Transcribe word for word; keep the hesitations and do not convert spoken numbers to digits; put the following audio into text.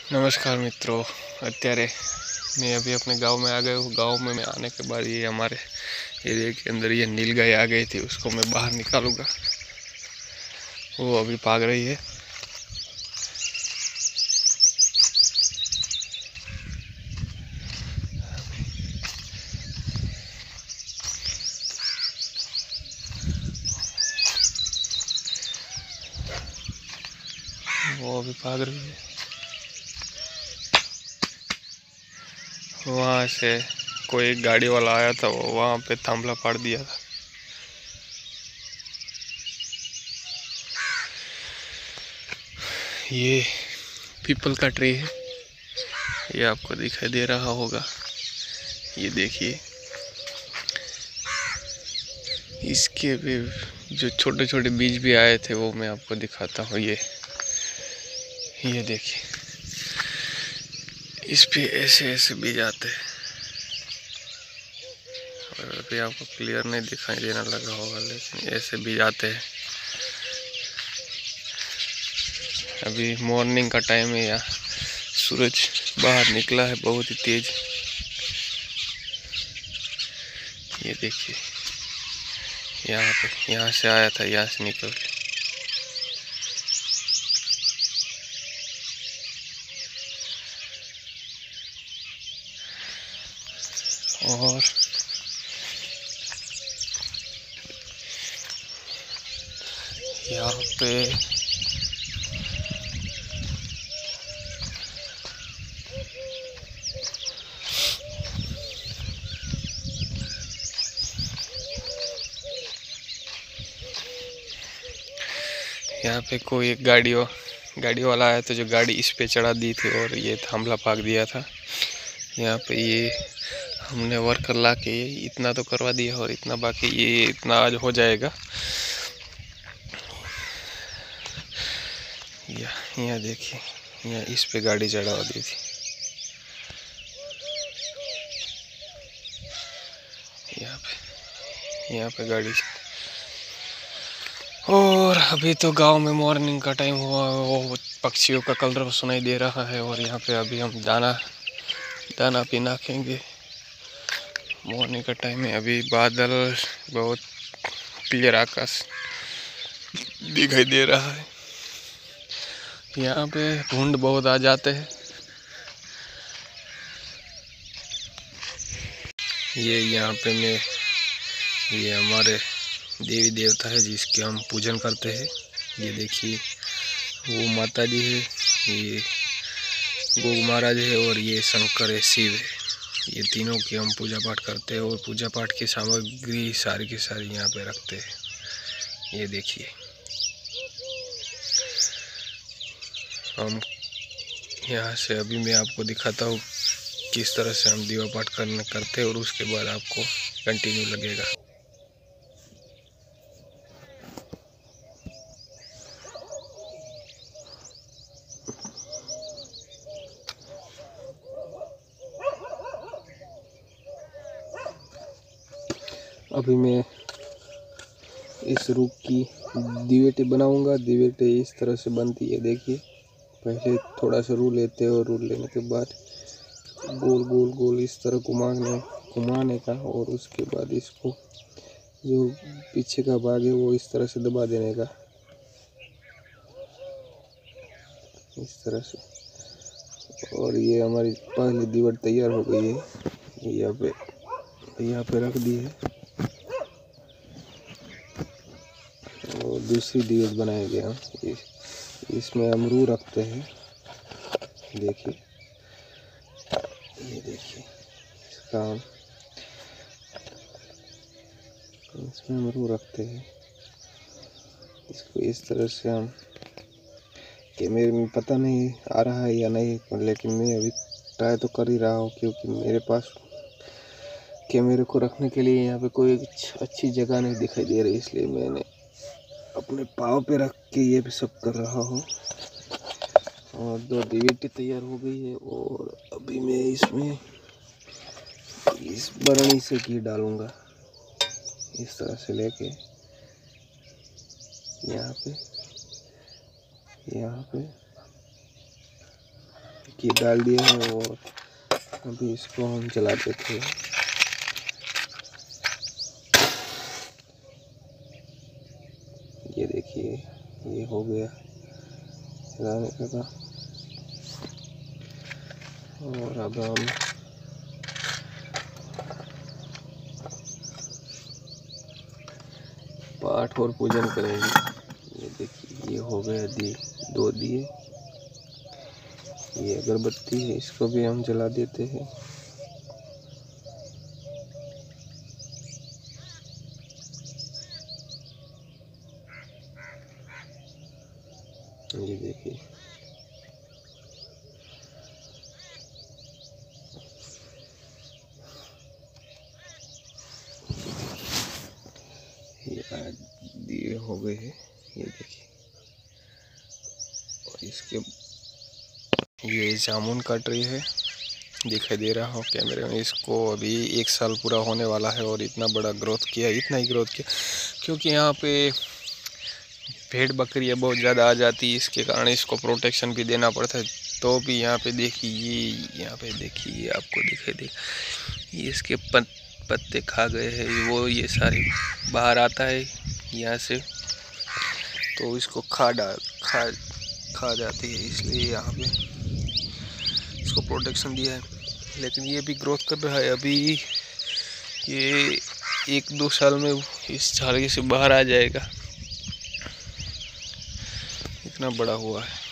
नमस्कार मित्रों, અત્યારે मैं अभी अपने गांव में आ गया हूँ। गांव में मैं आने के बाद ये हमारे एरिया के अंदर ये नीलगाय आ गई थी, उसको मैं बाहर निकालूंगा। वो अभी भाग रही है। वो अभी भाग रही है। वहाँ से कोई एक गाड़ी वाला आया था, वो वहाँ पे थांभला फाड़ दिया था। ये पीपल का ट्री है, ये आपको दिखाई दे रहा होगा। ये देखिए, इसके भी जो छोटे छोटे बीज भी आए थे वो मैं आपको दिखाता हूँ। ये ये देखिए, इस पे ऐसे ऐसे बीज आते हैं। और अभी आपको क्लियर नहीं दिखाई देना लगा होगा, लेकिन ऐसे बीज आते हैं। अभी मॉर्निंग का टाइम है, या सूरज बाहर निकला है बहुत ही तेज। ये देखिए, यहाँ पे यहाँ से आया था, यहाँ से निकल के। और यहाँ पे यहाँ पे कोई एक गाड़ी गाड़ी वाला आया था, जो गाड़ी इस पे चढ़ा दी थी और ये थांभला भाग दिया था। यहाँ पे ये हमने वर्कर ला के इतना तो करवा दिया, और इतना बाकी, ये इतना आज हो जाएगा। यहाँ देखिए, यहाँ इस पे गाड़ी चढ़ा दी थी। यहाँ पे यहाँ पे गाड़ी। और अभी तो गांव में मॉर्निंग का टाइम हुआ, वो पक्षियों का कलरव सुनाई दे रहा है। और यहाँ पे अभी हम दाना दाना भी नाखेंगे। मॉर्निंग का टाइम है। अभी बादल, बहुत क्लियर आकाश दिखाई दे रहा है। यहाँ पे भूंड बहुत आ जाते हैं। ये यहाँ पे मैं ये हमारे देवी देवता है जिसके हम पूजन करते हैं। ये देखिए, वो माता जी है, ये गोग महाराज है, और ये शंकर है, शिव है। ये तीनों की हम पूजा पाठ करते हैं, और पूजा पाठ की सामग्री सारी की सारी यहाँ पे रखते हैं। ये देखिए, हम यहाँ से अभी मैं आपको दिखाता हूँ किस तरह से हम दीवा पाठ करने करते हैं, और उसके बाद आपको कंटिन्यू लगेगा। अभी मैं इस रूख की दिवेटे बनाऊंगा। दिवेटे इस तरह से बनती है, देखिए। पहले थोड़ा सा रू लेते हैं, और रू लेने के बाद गोल गोल गोल इस तरह घुमाने घुमाने का, और उसके बाद इसको जो पीछे का भाग है वो इस तरह से दबा देने का, इस तरह से। और ये हमारी पहली दीवार तैयार हो गई है। यहाँ पे यहाँ पे रख दी है, और दूसरी दीवार बनाएंगे हम। इस, इसमें हम रू रखते हैं, देखिए। ये देखिए, इसका हम इसमें हम रू रखते हैं। इसको इस तरह से हम, कैमरे में पता नहीं आ रहा है या नहीं, लेकिन मैं अभी ट्राई तो कर ही रहा हूँ, क्योंकि मेरे पास कैमरे को रखने के लिए यहाँ पे कोई अच्छी जगह नहीं दिखाई दे रही, इसलिए मैंने अपने पाँव पे रख के ये भी सब कर रहा हूँ। और दो दिवेटी तैयार हो गई है, और अभी मैं इसमें इस बरनी से घी डालूंगा, इस तरह से लेके यहाँ पे यहाँ पे की डाल दिए हैं और अभी इसको हम जलाते थे। ये देखिए ये हो गया जलाने का। और अब हम पाठ और पूजन करेंगे। ये देखिए ये हो गया दी दो दिए। ये अगरबत्ती है, इसको भी हम जला देते हैं। ये देखिए ये दिए हो गए हैं। ये देखिए और इसके ये जामुन का ट्री है, दिखाई दे रहा हो कैमरे में। इसको अभी एक साल पूरा होने वाला है और इतना बड़ा ग्रोथ किया, इतना ही ग्रोथ किया क्योंकि यहाँ पे भेड़ बकरियाँ बहुत ज़्यादा आ जाती है, इसके कारण इसको प्रोटेक्शन भी देना पड़ता है। तो भी यहाँ पे देखिए ये यहाँ पे देखिए ये आपको दिखाई दे, ये इसके पत, पत्ते खा गए हैं वो, ये सारे बाहर आता है यहाँ से, तो इसको खा डाल खा खा जाती है, इसलिए यहाँ पे इसको प्रोटेक्शन दिया है। लेकिन ये भी ग्रोथ कर रहा है, अभी ये एक दो साल में इस झाड़ी से बाहर आ जाएगा, इतना बड़ा हुआ है।